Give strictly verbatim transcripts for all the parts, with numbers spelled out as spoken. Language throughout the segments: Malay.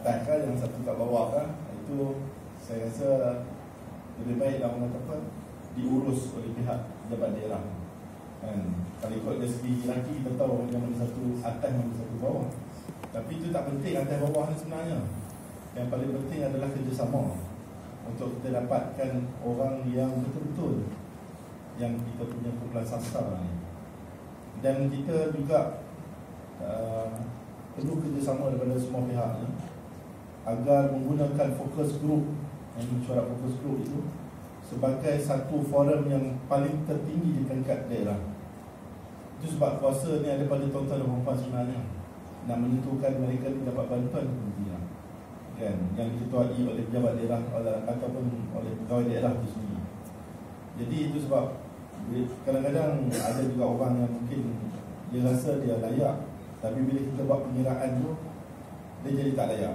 atas kah, yang satu kat bawah kah, itu saya rasa lebih baik lah orang kata diurus oleh pihak pejabat daerah. Kan, kalau ikut dari segi lelaki kita tahu yang mana satu atas, mana satu bawah. Tapi itu tak penting atas bawah ni sebenarnya. Yang paling penting adalah kerjasama untuk kita dapatkan orang yang betul-betul yang kita punya kumpulan sastra ni. Dan kita juga uh, perlu kerjasama daripada semua pihak ni agar menggunakan fokus group, yang mesyuarat fokus group itu sebagai satu forum yang paling tertinggi di tingkat daerah. Itu sebab kuasa ni ada pada tuan-tuan dan puan-puan sebenarnya, nak menentukan mereka ni dapat bantuan ke tidak, kan, yang diketuai oleh pejabat daerah ataupun oleh pegawai daerah itu sendiri. Jadi itu sebab kadang-kadang ada juga orang yang mungkin dia rasa dia layak, tapi bila kita buat pengiraan tu dia jadi tak layak.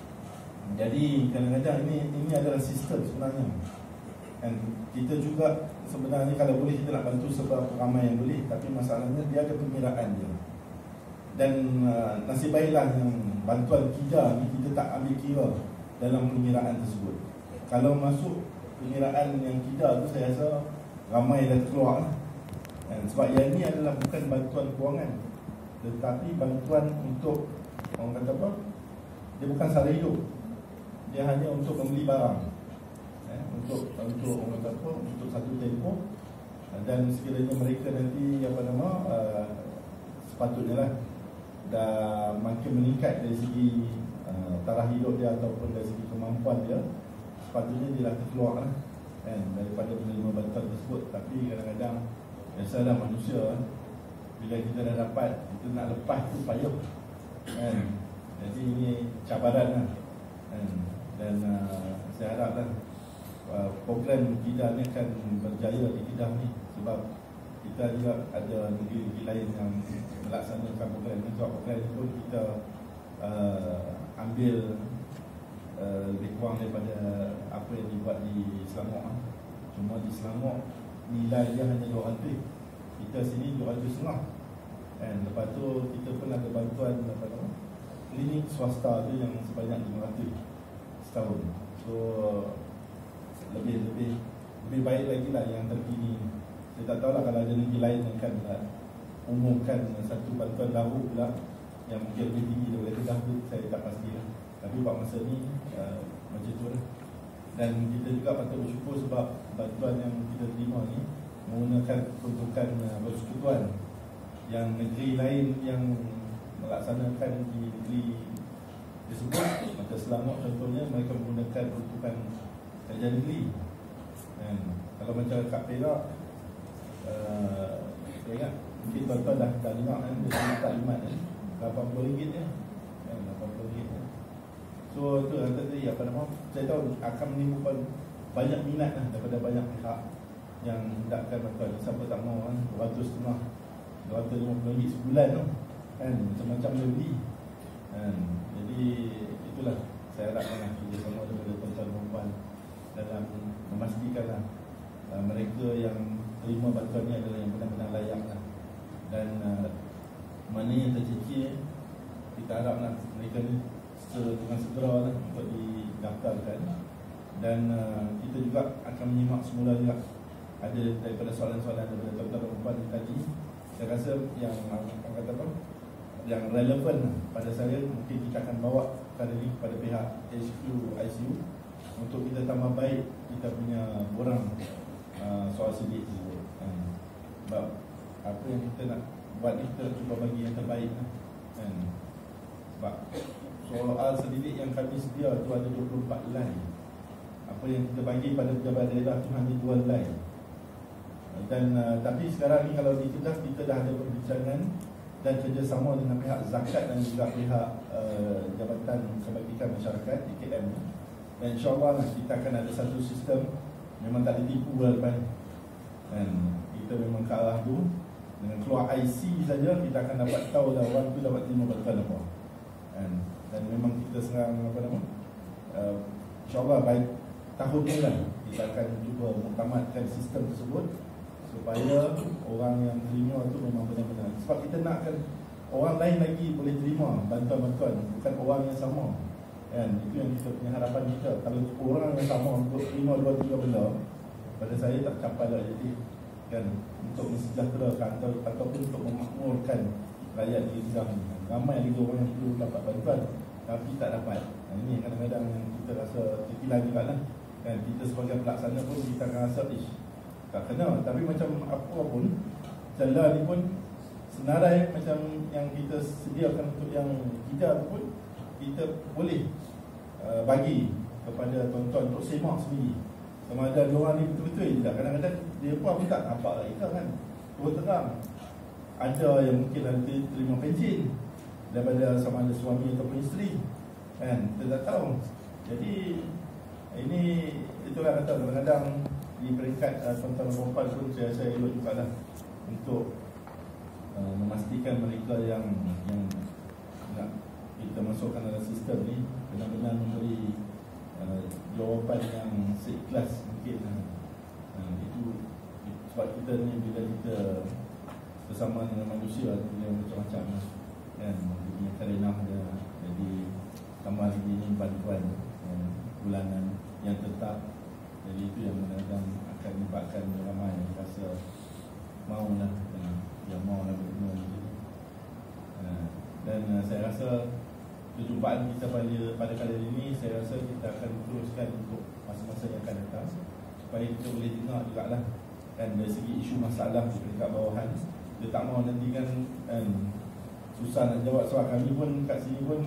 Jadi kadang-kadang ini ini adalah sistem sebenarnya. Dan kita juga sebenarnya kalau boleh kita nak bantu seberapa ramai yang boleh, tapi masalahnya dia ada pengiraan dia. Dan uh, nasib baiklah yang bantuan KIDA ni kita tak ambil kira dalam pengiraan tersebut. Kalau masuk pengiraan yang KIDA tu saya rasa ramai dah keluar. Dan sebab yang ni adalah bukan bantuan kewangan, tetapi bantuan untuk, orang kata apa, dia bukan sara hidup, dia hanya untuk membeli barang, eh, untuk untuk orang kata apa, untuk satu tempoh. Dan sekiranya mereka nanti apa nama uh, sepatutnya lah dah makin meningkat dari segi uh, taraf hidup dia ataupun dari segi kemampuan dia, sepatutnya dia dah terkeluar lah, kan, daripada menerima bantuan tersebut. Tapi kadang-kadang biasalah manusia, bila kita dah dapat, kita nak lepas tu payah, kan. Jadi ini cabaran lah, kan. Dan uh, saya haraplah uh, program KIDA ni akan berjaya di Kedah ni, sebab kita juga ada negeri-negeri lain yang melaksanakan program ni. Sebab program ni pun kita uh, ambil uh, lebih kurang daripada apa yang dibuat di Selangor. Cuma di Selangor nilai dia hanya dua ratus, kita sini dua ratus setengah. Dan lepas tu kita pun ada bantuan apa nama, klinik swasta tu yang sebanyak lima ratus setahun. So lebih-lebih lebih baik lagi lah yang terkini. Saya tak tahulah kalau ada negeri lain yang akan uh, umumkan satu bantuan baru pula yang mungkin lebih tinggi daripada Kedah tu, saya tak pastilah. Tapi buat masa ni uh, macam tu lah. Dan kita juga patut bersyukur sebab bantuan yang kita terima ni menggunakan peruntukan uh, persekutuan yang negeri lain yang melaksanakan di negeri tersebut. Maka Selangor contohnya mereka menggunakan peruntukan kerja negeri. Dan kalau macam kat Perak, uh, saya ingat mungkin tuan-tuan dah, dah dengar kan, dia minta limat kan, lapan puluh ringgit je, kan, lapan puluh ringgit je. So itu yang tadi apa nama, saya tahu akan menimbulkan banyak minat lah daripada banyak pihak yang hendakkan bantuan. Siapa tak mahu kan, dua ratus setengah, dua ratus lima puluh ringgit sebulan tu, kan, macam-macam dia beli, kan. Jadi itulah saya harapkan kerjasama daripada tuan-tuan dan puan dalam memastikanlah uh, mereka yang terima bantuan ni adalah yang benar-benar layak lah. Dan uh, mana yang tercicir, kita haraplah mereka ni dengan segera lah untuk didaftarkan. Dan uh, kita juga akan menyimak semula juga ada daripada soalan-soalan daripada tuan-tuan dan puan tadi. Saya rasa yang orang kata apa, yang relevan pada saya, mungkin kita akan bawa kali ini kepada pihak H Q I C U untuk kita tambah baik kita punya borang uh, soal sidik tersebut. Hmm. Sebab apa yang kita nak buat ni, kita cuba bagi yang terbaik kan. Sebab soal selidik yang kami sedia tu ada dua puluh empat line. Apa yang kita bagi pada pejabat daerah tu hanya dua line. Dan uh, tapi sekarang ni kalau di Kedah kita dah ada perbincangan dan kerjasama dengan pihak zakat dan juga pihak uh, Jabatan Kebajikan Masyarakat D K M. Dan insyaAllah lah, kita akan ada satu sistem, memang tak ditipu lah depan. Dan kita memang ke arah tu, dengan keluar I C saja kita akan dapat tahu dah orang tu dapat terima bantuan apa. Dan, dan memang kita serang apa nama, uh, insyaAllah baik tahun ni lah kita akan cuba mengtamatkan sistem tersebut supaya orang yang terima tu memang benar-benar. Sebab kita nakkan orang lain lagi boleh terima bantuan-bantuan, bukan orang yang sama. Kan, itu yang kita punya harapan kita. Kalau orang yang sama untuk lima, dua, tiga benda, pada saya tak capai lah. Jadi kan, untuk mensejahterakan atau, ataupun untuk memakmurkan rakyat di Kedah ni. Ramai lagi orang yang perlu dapat bantuan tapi tak dapat. Nah, ini kadang-kadang yang kita rasa terkilan juga lah. Kan, kita sebagai pelaksana pun kita akan rasa ish, tak kena. Tapi macam apa pun, macam ni pun senarai macam yang kita sediakan untuk yang kita pun, kita boleh uh, bagi kepada tuan-tuan untuk semak sendiri. Sama ada diorang ni betul-betul tidak. Kadang-kadang dia pun tak nampak lah kita kan. Terus terang, ada yang mungkin ada terima pension daripada sama ada suami ataupun isteri, kan, kita tak tahu. Jadi ini itulah kata kadang-kadang di peringkat uh, tuan-tuan perempuan pun saya saya elok juga lah untuk uh, memastikan mereka yang yang nak kita masukkan dalam sistem ni benar-benar memberi uh, jawapan yang seikhlas mungkin. Uh, itu sebab kita ni bila kita bersama dengan manusia dia macam-macam kan, punya karenah dia. Jadi tambah lagi ni bantuan uh, bulanan yang tetap. Jadi itu yang kadang-kadang akan menyebabkan ramai rasa maulah uh, yang maulah bertemu uh, dan uh, saya rasa perjumpaan kita pada pada kali ini, saya rasa kita akan teruskan untuk masa-masa yang akan datang supaya kita boleh dengar jugalah kan dari segi isu masalah di peringkat bawahan. Dia tak mahu nanti kan, kan susah nak jawab soal. Kami pun kat sini pun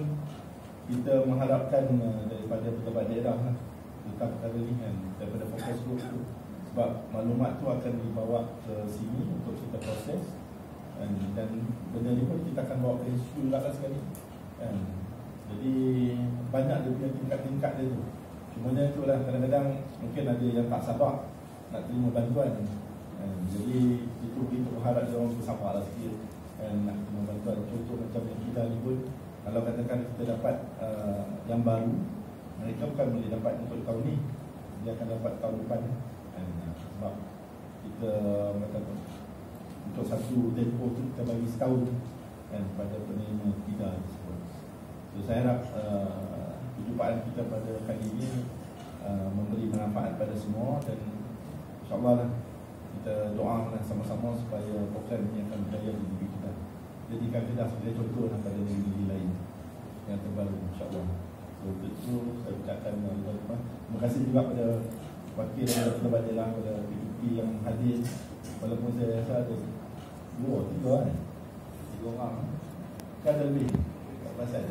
kita mengharapkan uh, daripada pejabat daerah lah tentang perkara ni kan, daripada fokus group tu, sebab maklumat tu akan dibawa ke sini untuk kita proses dan, dan benda ni pun kita akan bawa ke isu juga lah sekali kan. Jadi banyak dia punya tingkat-tingkat dia tu. Cuma dia tu lah kadang-kadang mungkin ada yang tak sabar nak terima bantuan kan. Jadi itu kita berharap dia orang bersabar lah sikit kan, nak terima bantuan. Contoh macam yang kita ni pun, kalau katakan kita dapat uh, yang baru, mereka bukan boleh dapat untuk tahun ni, dia akan dapat tahun depan kan. Sebab kita macam untuk satu tempoh tu kita bagi setahun kan pada penerima kita tersebut. So saya harap uh, perjumpaan kita pada kali ini uh, memberi manfaat pada semua, dan insyaAllah lah, kita doakan sama-sama supaya program ini akan berjaya di negeri kita. Jadikan Kedah sebagai contoh lah pada negeri-negeri lain yang terbaru insyaAllah. So untuk itu saya ucapkan uh, terima kasih juga pada wakil daripada pejabat daerah, pada P P P yang hadir. Walaupun saya rasa ada dua, tiga kan, tiga orang kan ada lebih tak pasal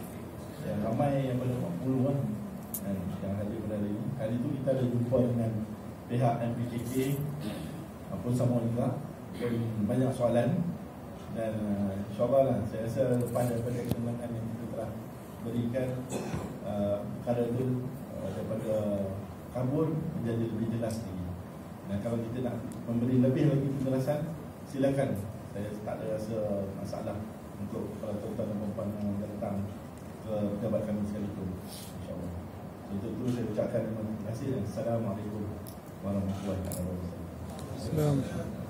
yang ramai yang pada empat puluh kan, kan yang hadir pada hari ini. Hari itu kita ada jumpa dengan pihak M P K K maupun sama juga, dan banyak soalan. Dan uh, insyaAllah lah, saya rasa lepas daripada kesenangan yang kita telah berikan, uh, perkara itu uh, daripada kabur menjadi lebih jelas lagi. Dan kalau kita nak memberi lebih lagi penjelasan, silakan. Saya tak ada rasa masalah untuk kalau tuan-tuan dan puan yang datang ke pejabat kami sekalipun, insyaAllah. Untuk itu saya ucapkan terima kasih dan Assalamualaikum warahmatullahi wabarakatuh. Assalamualaikum.